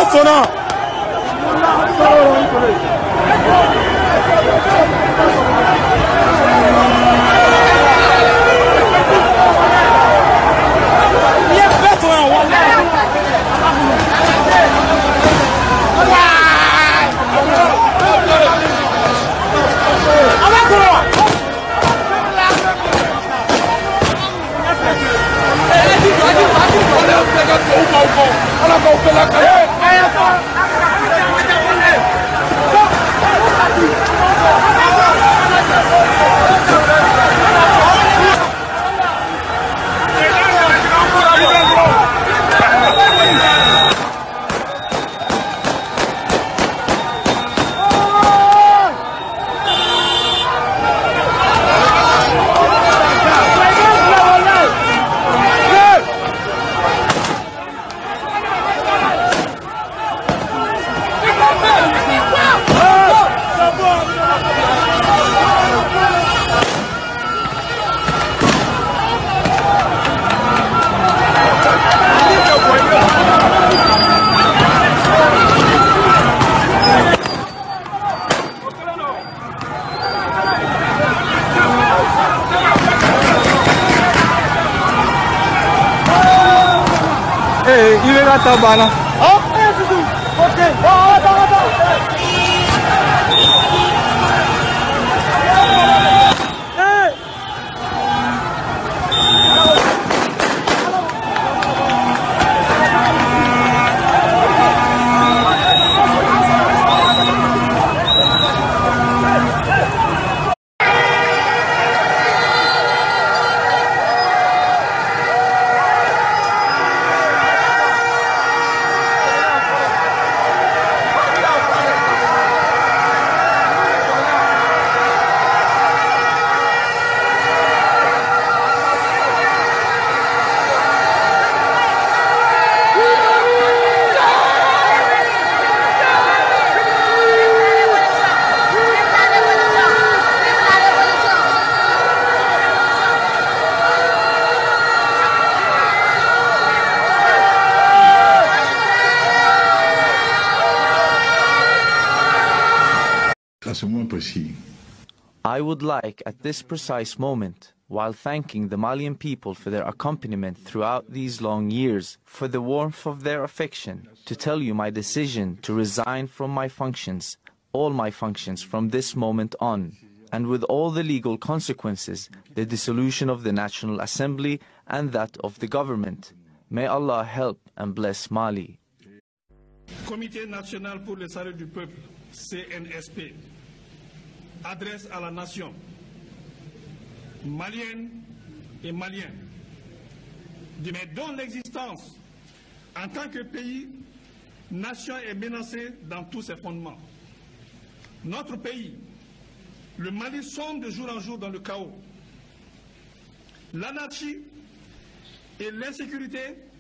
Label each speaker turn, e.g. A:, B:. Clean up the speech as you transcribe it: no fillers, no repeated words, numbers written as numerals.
A: sonnant. Il est là, Tabana. Oh, ok.
B: I would like, at this precise moment, while thanking the Malian people for their accompaniment throughout these long years, for the warmth of their affection, to tell you my decision to resign from my functions, all my functions from this moment on, and with all the legal consequences, the dissolution of the National Assembly and that of the government. May Allah help and bless Mali.
C: Comité national pour le salut du peuple, CNSP, adresse à la nation malienne et malien, dont l'existence en tant que pays, nation est menacée dans tous ses fondements. Notre pays, le Mali, sombre de jour en jour dans le chaos. L'anarchie et l'insécurité